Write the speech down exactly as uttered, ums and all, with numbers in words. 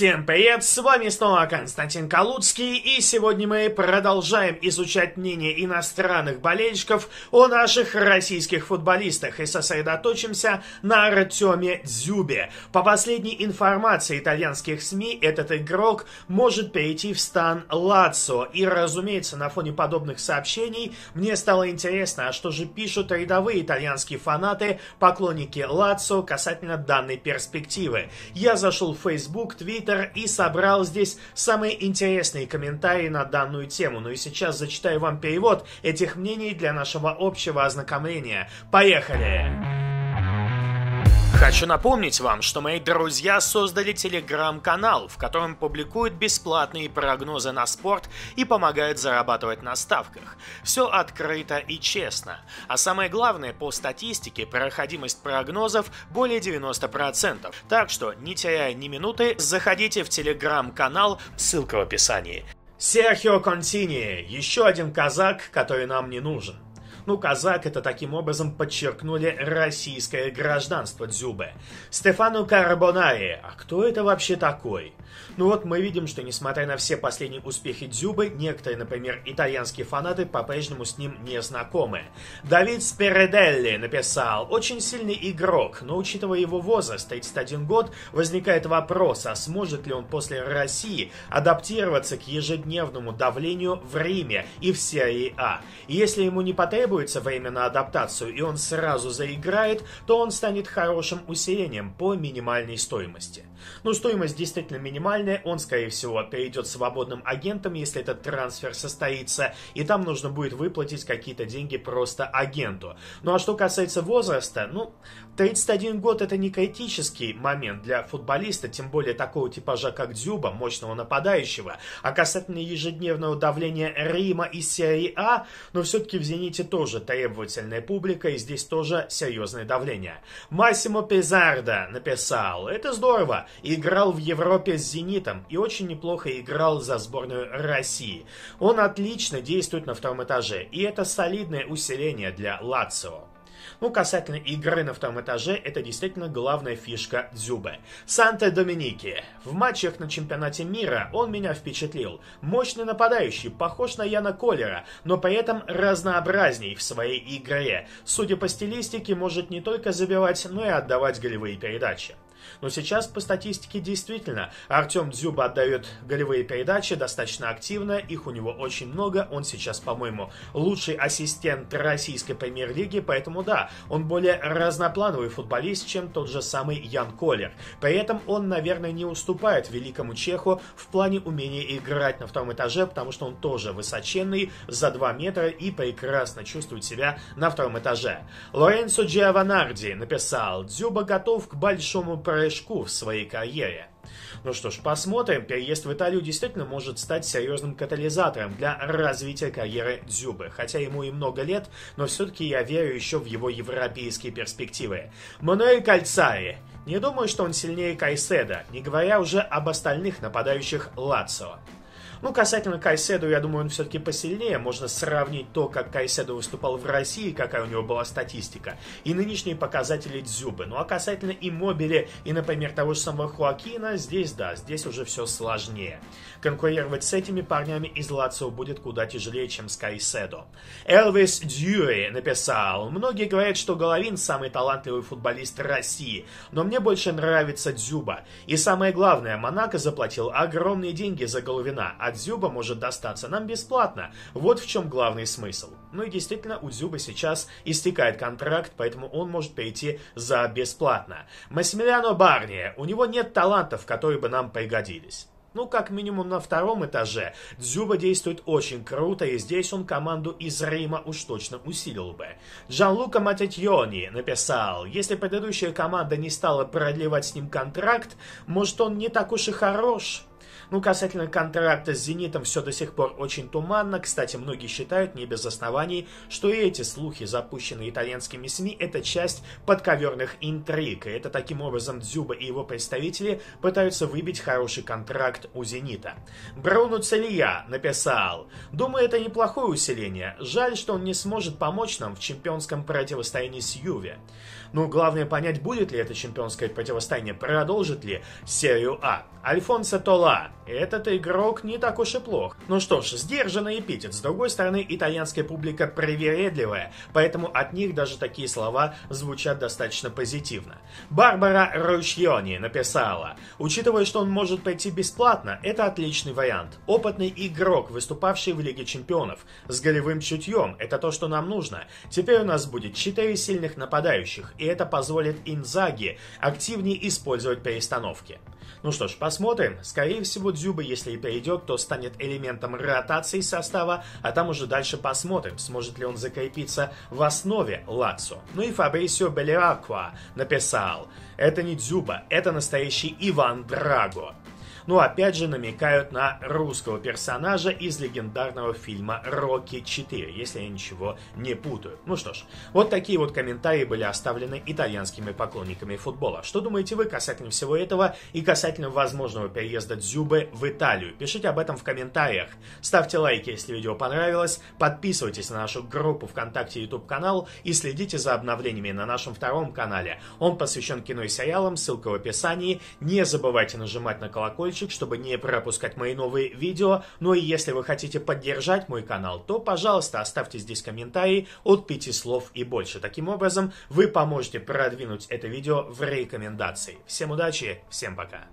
Всем привет, с вами снова Константин Калуцкий, и сегодня мы продолжаем изучать мнение иностранных болельщиков о наших российских футболистах и сосредоточимся на Артеме Дзюбе. По последней информации итальянских СМИ, этот игрок может перейти в стан Лацио, и, разумеется, на фоне подобных сообщений мне стало интересно, а что же пишут рядовые итальянские фанаты, поклонники Лацио касательно данной перспективы. Я зашел в Facebook, Twitter и собрал здесь самые интересные комментарии на данную тему. Ну и сейчас зачитаю вам перевод этих мнений для нашего общего ознакомления. Поехали! Хочу напомнить вам, что мои друзья создали телеграм-канал, в котором публикуют бесплатные прогнозы на спорт и помогают зарабатывать на ставках. Все открыто и честно. А самое главное, по статистике, проходимость прогнозов более девяноста процентов. Так что, не теряя ни минуты, заходите в телеграм-канал, ссылка в описании. Серхио Контини, еще один казак, который нам не нужен. Ну, казак — это таким образом подчеркнули российское гражданство Дзюбе. Стефано Карбонари, а кто это вообще такой? Ну вот мы видим, что несмотря на все последние успехи Дзюбы, некоторые, например, итальянские фанаты по-прежнему с ним не знакомы. Давид Спиределли написал: очень сильный игрок, но учитывая его возраст, тридцать один год, возникает вопрос, а сможет ли он после России адаптироваться к ежедневному давлению в Риме и в серии А. И если ему не потребуется время на адаптацию и он сразу заиграет, то он станет хорошим усилением по минимальной стоимости. Ну, стоимость действительно минимальная, он, скорее всего, перейдет свободным агентом, если этот трансфер состоится, и там нужно будет выплатить какие-то деньги просто агенту. Ну, а что касается возраста, ну, тридцать один год это не критический момент для футболиста, тем более такого типажа, как Дзюба, мощного нападающего, а касательно ежедневного давления Рима и серии А, но все-таки в «Зените» тоже требовательная публика, и здесь тоже серьезное давление. Массимо Пиззардо написал: это здорово, играл в Европе с «Зенитом» и очень неплохо играл за сборную России. Он отлично действует на втором этаже, и это солидное усиление для Лацио. Ну, касательно игры на втором этаже, это действительно главная фишка Дзюбе. Санто-Доминики. В матчах на чемпионате мира он меня впечатлил. Мощный нападающий, похож на Яна Коллера, но при этом разнообразней в своей игре. Судя по стилистике, может не только забивать, но и отдавать голевые передачи. Но сейчас по статистике действительно Артем Дзюба отдает голевые передачи достаточно активно, их у него очень много, он сейчас, по-моему, лучший ассистент российской премьер-лиги, поэтому да, он более разноплановый футболист, чем тот же самый Ян Коллер. При этом он, наверное, не уступает великому чеху в плане умения играть на втором этаже, потому что он тоже высоченный, за два метра, и прекрасно чувствует себя на втором этаже. Лоренцо Джиованарди написал: Дзюба готов к большому прыжку в своей карьере. Ну что ж, посмотрим. Переезд в Италию действительно может стать серьезным катализатором для развития карьеры Дзюбы. Хотя ему и много лет, но все-таки я верю еще в его европейские перспективы. Мануэль Кальцари. Не думаю, что он сильнее Кайседо, не говоря уже об остальных нападающих Лацио. Ну, касательно Кайседо, я думаю, он все-таки посильнее. Можно сравнить то, как Кайседо выступал в России, какая у него была статистика, и нынешние показатели Дзюбы. Ну, а касательно Иммобиле и, например, того же самого Хоакина, здесь, да, здесь уже все сложнее. Конкурировать с этими парнями из Лацио будет куда тяжелее, чем с Кайседо. Элвис Дьюри написал: многие говорят, что Головин самый талантливый футболист России, но мне больше нравится Дзюба. И самое главное, Монако заплатил огромные деньги за Головина, а Дзюба может достаться нам бесплатно. Вот в чем главный смысл. Ну и действительно, у Дзюбы сейчас истекает контракт, поэтому он может перейти за бесплатно. Массимилиано Барни. У него нет талантов, которые бы нам пригодились. Ну, как минимум на втором этаже Дзюба действует очень круто, и здесь он команду из Рима уж точно усилил бы. Джанлука Матетьони написал: если предыдущая команда не стала продлевать с ним контракт, может, он не так уж и хорош. Ну, касательно контракта с «Зенитом» все до сих пор очень туманно. Кстати, многие считают, не без оснований, что и эти слухи, запущенные итальянскими СМИ, это часть подковерных интриг. И это таким образом Дзюба и его представители пытаются выбить хороший контракт у «Зенита». Бруно Целия написал: «Думаю, это неплохое усиление. Жаль, что он не сможет помочь нам в чемпионском противостоянии с Юве. Ну, главное понять, будет ли это чемпионское противостояние, продолжит ли серию А. Альфонсо Тола. Этот игрок не так уж и плох. Ну что ж, сдержанный эпитет. С другой стороны, итальянская публика привередливая, поэтому от них даже такие слова звучат достаточно позитивно. Барбара Ручьони написала: учитывая, что он может пойти бесплатно, это отличный вариант. Опытный игрок, выступавший в Лиге Чемпионов, с голевым чутьем, это то, что нам нужно. Теперь у нас будет четыре сильных нападающих, и это позволит Инзаги активнее использовать перестановки. Ну что ж, посмотрим. Скорее всего, Дзюба, если и перейдет, то станет элементом ротации состава, а там уже дальше посмотрим, сможет ли он закрепиться в основе Лацо. Ну и Фабрисио Беллераква написал: это не Дзюба, это настоящий Иван Драго. Ну, опять же, намекают на русского персонажа из легендарного фильма «Рокки четыре», если я ничего не путаю. Ну что ж, вот такие вот комментарии были оставлены итальянскими поклонниками футбола. Что думаете вы касательно всего этого и касательно возможного переезда Дзюбы в Италию? Пишите об этом в комментариях. Ставьте лайки, если видео понравилось. Подписывайтесь на нашу группу ВКонтакте и YouTube-канал и следите за обновлениями на нашем втором канале. Он посвящен кино и сериалам, ссылка в описании. Не забывайте нажимать на колокольчик, чтобы не пропускать мои новые видео. Ну и если вы хотите поддержать мой канал, то, пожалуйста, оставьте здесь комментарии от пяти слов и больше. Таким образом, вы поможете продвинуть это видео в рекомендации. Всем удачи, всем пока!